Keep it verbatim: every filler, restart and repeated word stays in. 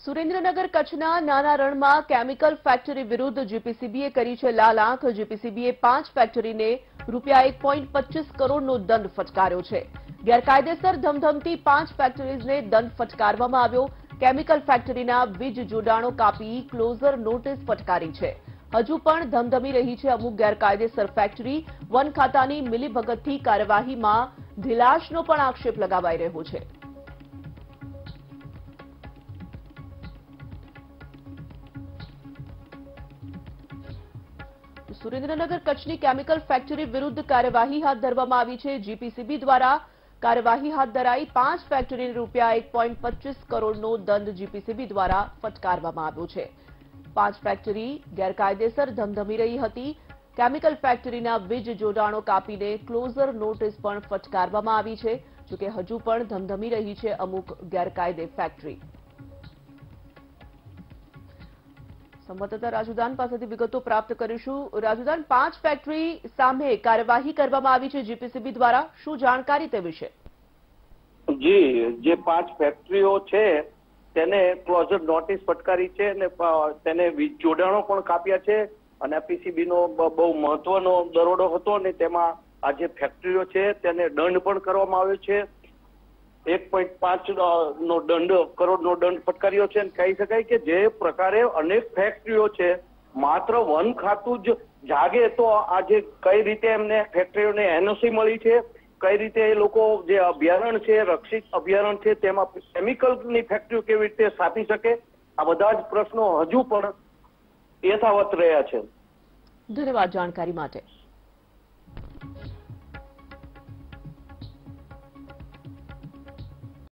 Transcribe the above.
સુરેન્દ્રનગર કચ્છના નાના રણમાં કેમિકલ ફેક્ટરી વિરુદ્ધ જીપીસીબીએ કરી છે લાલ આંખ। જીપીસીબીએ પાંચ ફેક્ટરીને રૂપિયા એક પોઈન્ટ પચીસ કરોડનો દંડ ફટકાર્યો છે। ગેરકાયદેસર ધમધમતી પાંચ ફેક્ટરીઝને દંડ ફટકારવામાં આવ્યો। કેમિકલ ફેક્ટરીના વીજ જોડાણો કાપી ક્લોઝર નોટિસ ફટકારી છે। હજુ પણ ધમધમી રહી છે અમુક ગેરકાયદેસર ફેક્ટરી। વન ખાતાની મિલીભગતથી કાર્યવાહીમાં ઢીલાશનો પણ આક્ષેપ લગાવાઈ રહ્યો છે। સુરેન્દ્રનગર કચ્છની કેમિકલ ફેક્ટરી વિરુદ્ધ કાર્યવાહી હાથ ધરવામાં આવી છે। જીપીસીબી દ્વારા કાર્યવાહી હાથ ધરાઈ। પાંચ ફેક્ટરીને રૂપિયા એક પોઈન્ટ પચીસ કરોડનો દંડ જીપીસીબી દ્વારા ફટકારવામાં આવ્યો છે। પાંચ ફેક્ટરી ગેરકાયદેસર ધમધમી રહી હતી। કેમિકલ ફેક્ટરીના વીજ જોડાણો કાપીને ક્લોઝર નોટિસ પણ ફટકારવામાં આવી છે। જોકે હજુ પણ ધમધમી રહી છે અમુક ગેરકાયદે ફેક્ટરી। સંવાદદાતા રાજુદાન પાસેથી વિગતો પ્રાપ્ત કરીશું। રાજુદાન, પાંચ ફેક્ટરી સામે કાર્યવાહી કરવામાં આવી છે જીપીસીબી દ્વારા, શું જાણકારી તે વિશે? જી, જે પાંચ ફેક્ટરીઓ છે તેને ક્લોઝર નોટિસ ફટકારી છે અને તેને વીજ જોડાણો પણ કાપ્યા છે અને પીસીબી નો બહુ મહત્વનો દરોડો હતો અને તેમાં આ જે ફેક્ટરીઓ છે તેને દંડ પણ કરવામાં આવ્યો છે। એક પોઈન્ટ પાંચ નો દંડ કરોડનો દંડ ફટકાર્યો છે અને કહી શકાય કે જે પ્રકારે અનેક ફેક્ટરીઓ છે માત્ર વન ખાતું જ જાગે તો આજે કઈ રીતે એમને ફેક્ટરીઓને એનઓસી મળી છે, કઈ રીતે એ લોકો જે અભયારણ્ય છે રક્ષિત અભયારણ્ય છે તેમાં કેમિકલની ફેક્ટરીઓ કેવી રીતે સ્થાપી શકે, આ બધા જ પ્રશ્નો હજુ પણ યથાવત રહ્યા છે। ધન્યવાદ જાણકારી માટે।